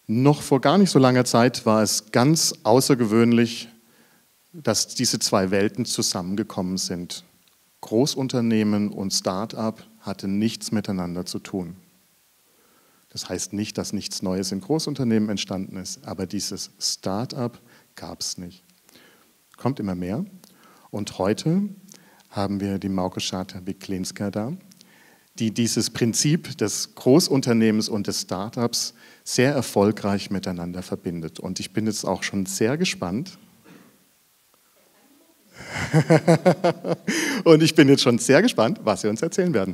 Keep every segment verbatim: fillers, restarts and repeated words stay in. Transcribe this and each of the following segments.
Noch vor gar nicht so langer Zeit war es ganz außergewöhnlich, dass diese zwei Welten zusammengekommen sind. Großunternehmen und Start-up hatten nichts miteinander zu tun. Das heißt nicht, dass nichts Neues in Großunternehmen entstanden ist, aber dieses Start-up gab es nicht. Kommt immer mehr. Und heute haben wir die Małgorzata Wiklińska da, die dieses Prinzip des Großunternehmens und des Start-ups sehr erfolgreich miteinander verbindet. Und ich bin jetzt auch schon sehr gespannt. Und ich bin jetzt schon sehr gespannt, was Sie uns erzählen werden.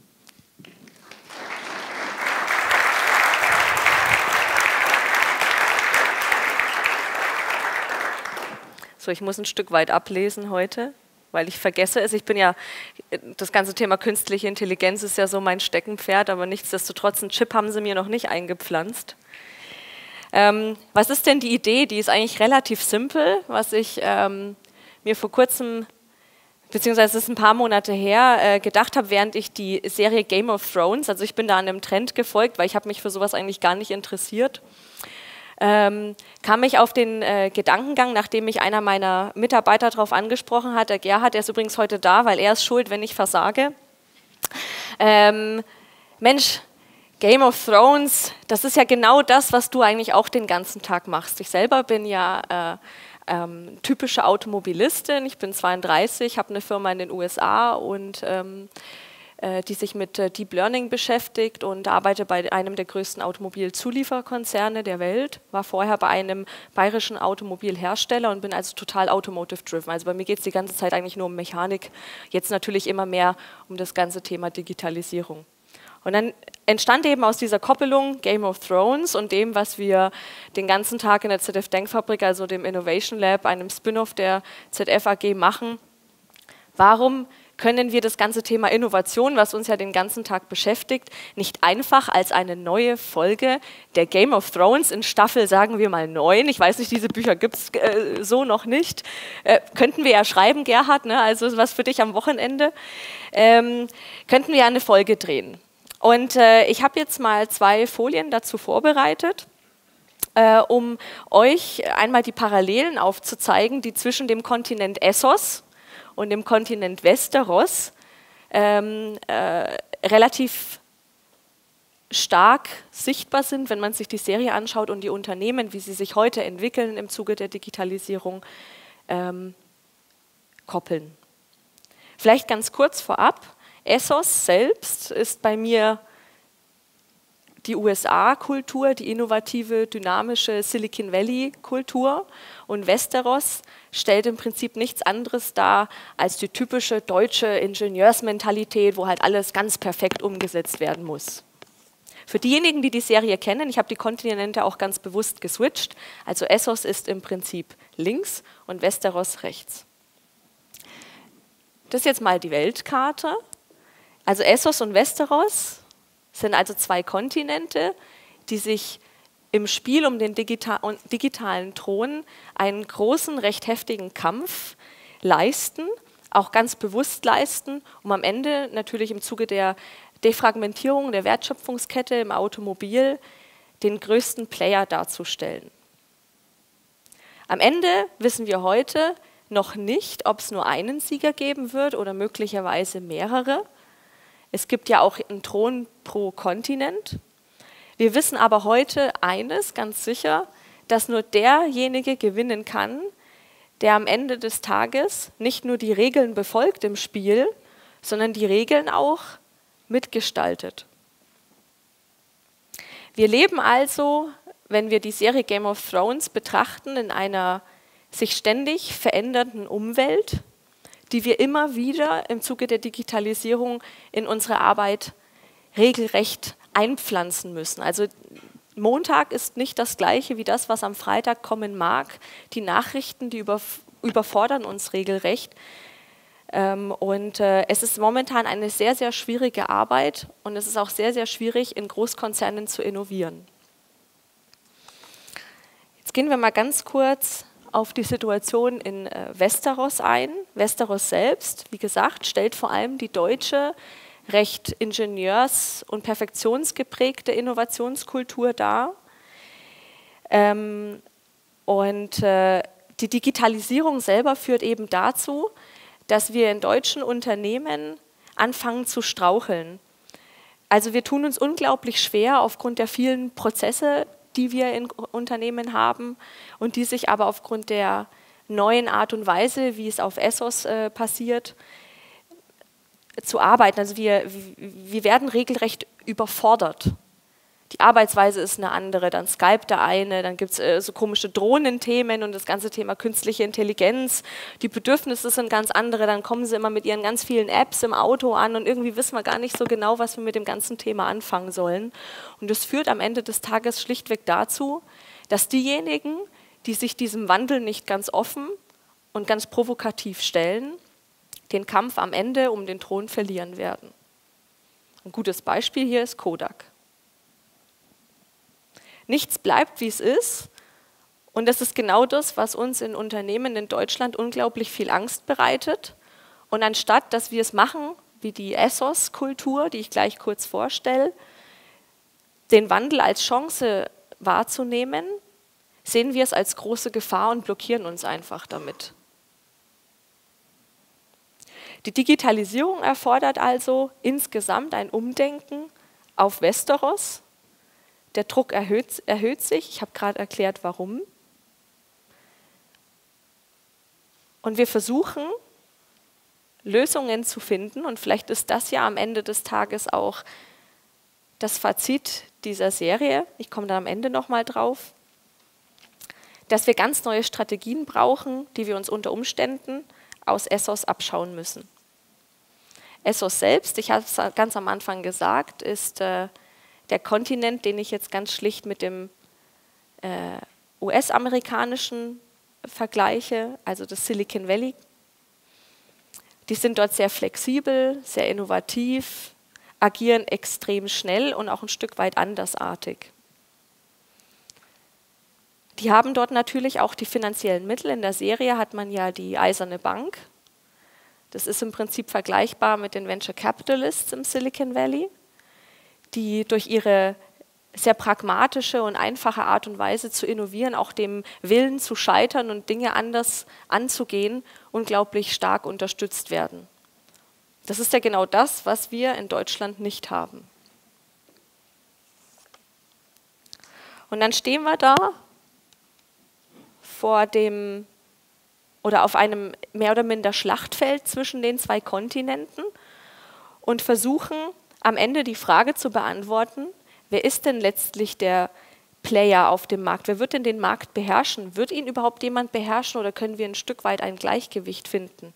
So, ich muss ein Stück weit ablesen heute, weil ich vergesse es. Ich bin ja, das ganze Thema künstliche Intelligenz ist ja so mein Steckenpferd, aber nichtsdestotrotz, einen Chip haben sie mir noch nicht eingepflanzt. Ähm, was ist denn die Idee? Die ist eigentlich relativ simpel, was ich ähm, mir vor kurzem, beziehungsweise es ist ein paar Monate her, äh, gedacht habe, während ich die Serie Game of Thrones, also ich bin da einem Trend gefolgt, weil ich habe mich für sowas eigentlich gar nicht interessiert, Ähm, kam ich auf den äh, Gedankengang, nachdem mich einer meiner Mitarbeiter darauf angesprochen hat, der Gerhard, der ist übrigens heute da, weil er ist schuld, wenn ich versage. Ähm, Mensch, Game of Thrones, das ist ja genau das, was du eigentlich auch den ganzen Tag machst. Ich selber bin ja äh, ähm, typische Automobilistin, ich bin zweiunddreißig, habe eine Firma in den U S A und ähm, die sich mit Deep Learning beschäftigt und arbeite bei einem der größten Automobilzulieferkonzerne der Welt, war vorher bei einem bayerischen Automobilhersteller und bin also total automotive-driven. Also bei mir geht es die ganze Zeit eigentlich nur um Mechanik, jetzt natürlich immer mehr um das ganze Thema Digitalisierung. Und dann entstand eben aus dieser Koppelung Game of Thrones und dem, was wir den ganzen Tag in der Z F Denkfabrik, also dem Innovation Lab, einem Spin-off der Z F A G machen, warum können wir das ganze Thema Innovation, was uns ja den ganzen Tag beschäftigt, nicht einfach als eine neue Folge der Game of Thrones in Staffel, sagen wir mal neun, ich weiß nicht, diese Bücher gibt es äh, so noch nicht, äh, könnten wir ja schreiben, Gerhard, ne? Also was für dich am Wochenende, ähm, könnten wir ja eine Folge drehen. Und äh, ich habe jetzt mal zwei Folien dazu vorbereitet, äh, um euch einmal die Parallelen aufzuzeigen, die zwischen dem Kontinent Essos und dem Kontinent Westeros ähm, äh, relativ stark sichtbar sind, wenn man sich die Serie anschaut und die Unternehmen, wie sie sich heute entwickeln im Zuge der Digitalisierung, ähm, koppeln. Vielleicht ganz kurz vorab, Essos selbst ist bei mir die U S A-Kultur, die innovative, dynamische Silicon Valley-Kultur und Westeros stellt im Prinzip nichts anderes dar als die typische deutsche Ingenieursmentalität, wo halt alles ganz perfekt umgesetzt werden muss. Für diejenigen, die die Serie kennen, ich habe die Kontinente auch ganz bewusst geswitcht, also Essos ist im Prinzip links und Westeros rechts. Das ist jetzt mal die Weltkarte. Also Essos und Westeros sind also zwei Kontinente, die sich im Spiel um den digital digitalen Thron einen großen, recht heftigen Kampf leisten, auch ganz bewusst leisten, um am Ende natürlich im Zuge der Defragmentierung der Wertschöpfungskette im Automobil den größten Player darzustellen. Am Ende wissen wir heute noch nicht, ob es nur einen Sieger geben wird oder möglicherweise mehrere. Es gibt ja auch einen Thron pro Kontinent. Wir wissen aber heute eines ganz sicher, dass nur derjenige gewinnen kann, der am Ende des Tages nicht nur die Regeln befolgt im Spiel, sondern die Regeln auch mitgestaltet. Wir leben also, wenn wir die Serie Game of Thrones betrachten, in einer sich ständig verändernden Umwelt, die wir immer wieder im Zuge der Digitalisierung in unsere Arbeit regelrecht einpflanzen müssen. Also Montag ist nicht das Gleiche wie das, was am Freitag kommen mag. Die Nachrichten, die überfordern uns regelrecht. Und es ist momentan eine sehr, sehr schwierige Arbeit und es ist auch sehr, sehr schwierig, in Großkonzernen zu innovieren. Jetzt gehen wir mal ganz kurz auf die Situation in äh, Westeros ein. Westeros selbst, wie gesagt, stellt vor allem die deutsche, recht ingenieurs- und perfektionsgeprägte Innovationskultur dar. Ähm, und äh, die Digitalisierung selber führt eben dazu, dass wir in deutschen Unternehmen anfangen zu straucheln. Also wir tun uns unglaublich schwer aufgrund der vielen Prozesse, die wir in Unternehmen haben und die sich aber aufgrund der neuen Art und Weise, wie es auf Essos äh, passiert, zu arbeiten. Also wir, wir werden regelrecht überfordert. Die Arbeitsweise ist eine andere, dann Skype der eine, dann gibt es äh, so komische Drohnenthemen und das ganze Thema künstliche Intelligenz. Die Bedürfnisse sind ganz andere, dann kommen sie immer mit ihren ganz vielen Apps im Auto an und irgendwie wissen wir gar nicht so genau, was wir mit dem ganzen Thema anfangen sollen. Und das führt am Ende des Tages schlichtweg dazu, dass diejenigen, die sich diesem Wandel nicht ganz offen und ganz provokativ stellen, den Kampf am Ende um den Thron verlieren werden. Ein gutes Beispiel hier ist Kodak. Nichts bleibt, wie es ist. Und das ist genau das, was uns in Unternehmen in Deutschland unglaublich viel Angst bereitet. Und anstatt, dass wir es machen, wie die Essos-Kultur, die ich gleich kurz vorstelle, den Wandel als Chance wahrzunehmen, sehen wir es als große Gefahr und blockieren uns einfach damit. Die Digitalisierung erfordert also insgesamt ein Umdenken auf Westeros. Der Druck erhöht, erhöht sich. Ich habe gerade erklärt, warum. Und wir versuchen, Lösungen zu finden. Und vielleicht ist das ja am Ende des Tages auch das Fazit dieser Serie. Ich komme da am Ende nochmal drauf. Dass wir ganz neue Strategien brauchen, die wir uns unter Umständen aus Essos abschauen müssen. Essos selbst, ich habe es ganz am Anfang gesagt, ist äh, der Kontinent, den ich jetzt ganz schlicht mit dem äh, U S-amerikanischen vergleiche, also das Silicon Valley. Die sind dort sehr flexibel, sehr innovativ, agieren extrem schnell und auch ein Stück weit andersartig. Die haben dort natürlich auch die finanziellen Mittel. In der Serie hat man ja die Eiserne Bank. Das ist im Prinzip vergleichbar mit den Venture Capitalists im Silicon Valley, die durch ihre sehr pragmatische und einfache Art und Weise zu innovieren, auch dem Willen zu scheitern und Dinge anders anzugehen, unglaublich stark unterstützt werden. Das ist ja genau das, was wir in Deutschland nicht haben. Und dann stehen wir da vor dem oder auf einem mehr oder minder Schlachtfeld zwischen den zwei Kontinenten und versuchen am Ende die Frage zu beantworten, wer ist denn letztlich der Player auf dem Markt? Wer wird denn den Markt beherrschen? Wird ihn überhaupt jemand beherrschen oder können wir ein Stück weit ein Gleichgewicht finden?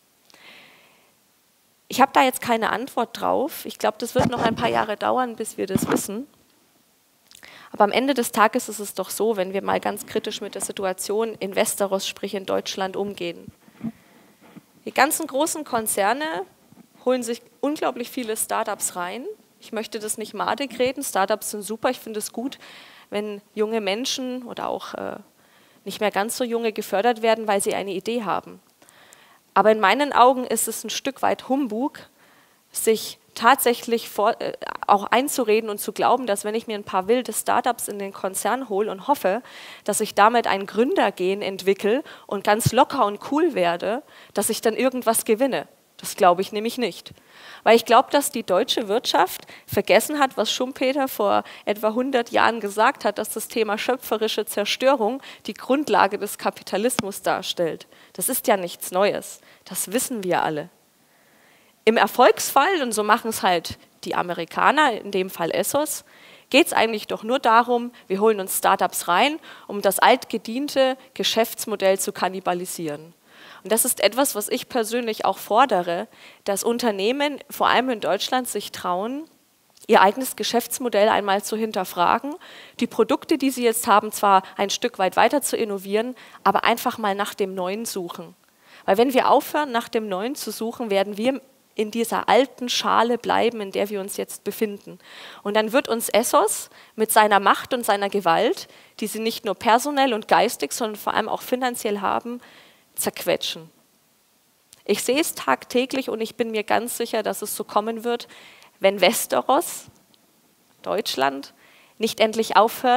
Ich habe da jetzt keine Antwort drauf. Ich glaube, das wird noch ein paar Jahre dauern, bis wir das wissen. Aber am Ende des Tages ist es doch so, wenn wir mal ganz kritisch mit der Situation in Westeros, sprich in Deutschland, umgehen. Die ganzen großen Konzerne holen sich unglaublich viele Startups rein. Ich möchte das nicht madig reden, Startups sind super, ich finde es gut, wenn junge Menschen oder auch äh, nicht mehr ganz so junge gefördert werden, weil sie eine Idee haben. Aber in meinen Augen ist es ein Stück weit Humbug, sich tatsächlich vor, äh, auch einzureden und zu glauben, dass wenn ich mir ein paar wilde Startups in den Konzern hole und hoffe, dass ich damit ein Gründergen entwickle und ganz locker und cool werde, dass ich dann irgendwas gewinne. Das glaube ich nämlich nicht. Weil ich glaube, dass die deutsche Wirtschaft vergessen hat, was Schumpeter vor etwa hundert Jahren gesagt hat, dass das Thema schöpferische Zerstörung die Grundlage des Kapitalismus darstellt. Das ist ja nichts Neues. Das wissen wir alle. Im Erfolgsfall, und so machen es halt die Amerikaner, in dem Fall Essos, geht es eigentlich doch nur darum, wir holen uns Startups rein, um das altgediente Geschäftsmodell zu kannibalisieren. Und das ist etwas, was ich persönlich auch fordere, dass Unternehmen, vor allem in Deutschland, sich trauen, ihr eigenes Geschäftsmodell einmal zu hinterfragen, die Produkte, die sie jetzt haben, zwar ein Stück weit weiter zu innovieren, aber einfach mal nach dem Neuen suchen. Weil wenn wir aufhören, nach dem Neuen zu suchen, werden wir in dieser alten Schale bleiben, in der wir uns jetzt befinden. Und dann wird uns Essos mit seiner Macht und seiner Gewalt, die sie nicht nur personell und geistig, sondern vor allem auch finanziell haben, zerquetschen. Ich sehe es tagtäglich und ich bin mir ganz sicher, dass es so kommen wird, wenn Westeros, Deutschland, nicht endlich aufhört,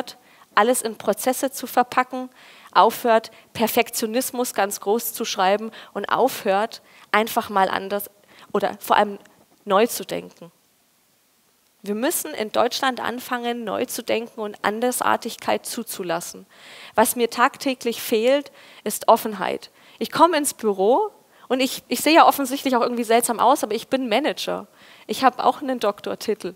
alles in Prozesse zu verpacken, aufhört, Perfektionismus ganz groß zu schreiben und aufhört, einfach mal anders oder vor allem neu zu denken. Wir müssen in Deutschland anfangen, neu zu denken und Andersartigkeit zuzulassen. Was mir tagtäglich fehlt, ist Offenheit. Ich komme ins Büro und ich, ich sehe ja offensichtlich auch irgendwie seltsam aus, aber ich bin Manager. Ich habe auch einen Doktortitel.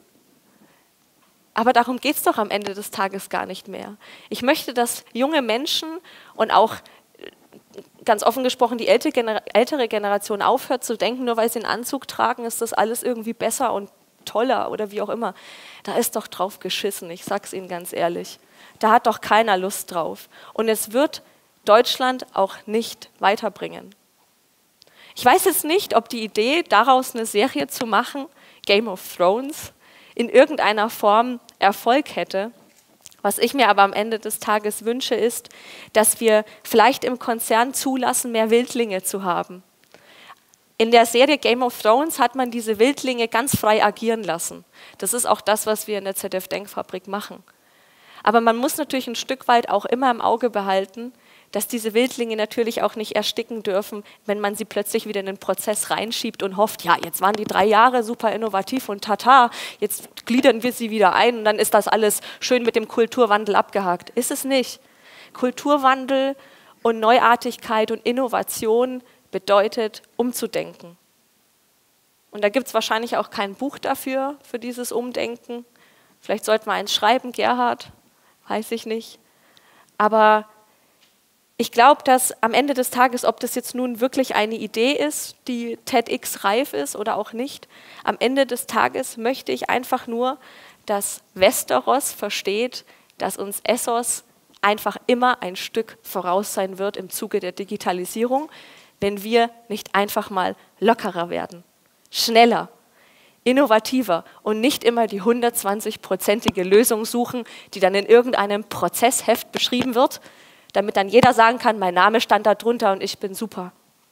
Aber darum geht es doch am Ende des Tages gar nicht mehr. Ich möchte, dass junge Menschen und auch ganz offen gesprochen die ältere Generation aufhört zu denken, nur weil sie einen Anzug tragen, ist das alles irgendwie besser und toller oder wie auch immer. Da ist doch drauf geschissen, ich sag's Ihnen ganz ehrlich. Da hat doch keiner Lust drauf. Und es wird Deutschland auch nicht weiterbringen. Ich weiß jetzt nicht, ob die Idee, daraus eine Serie zu machen, Game of Thrones, in irgendeiner Form Erfolg hätte. Was ich mir aber am Ende des Tages wünsche, ist, dass wir vielleicht im Konzern zulassen, mehr Wildlinge zu haben. In der Serie Game of Thrones hat man diese Wildlinge ganz frei agieren lassen. Das ist auch das, was wir in der Z D F-Denkfabrik machen. Aber man muss natürlich ein Stück weit auch immer im Auge behalten, dass diese Wildlinge natürlich auch nicht ersticken dürfen, wenn man sie plötzlich wieder in den Prozess reinschiebt und hofft, ja, jetzt waren die drei Jahre super innovativ und tata, jetzt gliedern wir sie wieder ein und dann ist das alles schön mit dem Kulturwandel abgehakt. Ist es nicht. Kulturwandel und Neuartigkeit und Innovation bedeutet, umzudenken. Und da gibt es wahrscheinlich auch kein Buch dafür, für dieses Umdenken. Vielleicht sollten wir eins schreiben, Gerhard, weiß ich nicht. Aber ich glaube, dass am Ende des Tages, ob das jetzt nun wirklich eine Idee ist, die TEDx-reif ist oder auch nicht, am Ende des Tages möchte ich einfach nur, dass Westeros versteht, dass uns Essos einfach immer ein Stück voraus sein wird im Zuge der Digitalisierung, wenn wir nicht einfach mal lockerer werden, schneller, innovativer und nicht immer die hundertzwanzig-prozentige Lösung suchen, die dann in irgendeinem Prozessheft beschrieben wird, damit dann jeder sagen kann, mein Name stand da drunter und ich bin super.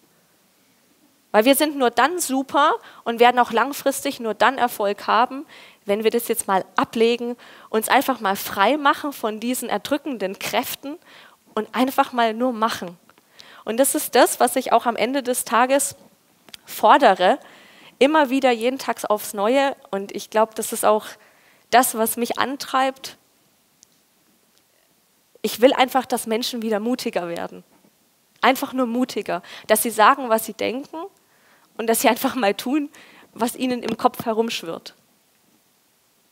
Weil wir sind nur dann super und werden auch langfristig nur dann Erfolg haben, wenn wir das jetzt mal ablegen, uns einfach mal frei machen von diesen erdrückenden Kräften und einfach mal nur machen. Und das ist das, was ich auch am Ende des Tages fordere, immer wieder jeden Tag aufs Neue. Und ich glaube, das ist auch das, was mich antreibt. Ich will einfach, dass Menschen wieder mutiger werden. Einfach nur mutiger. Dass sie sagen, was sie denken und dass sie einfach mal tun, was ihnen im Kopf herumschwirrt.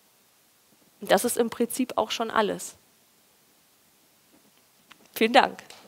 Und das ist im Prinzip auch schon alles. Vielen Dank.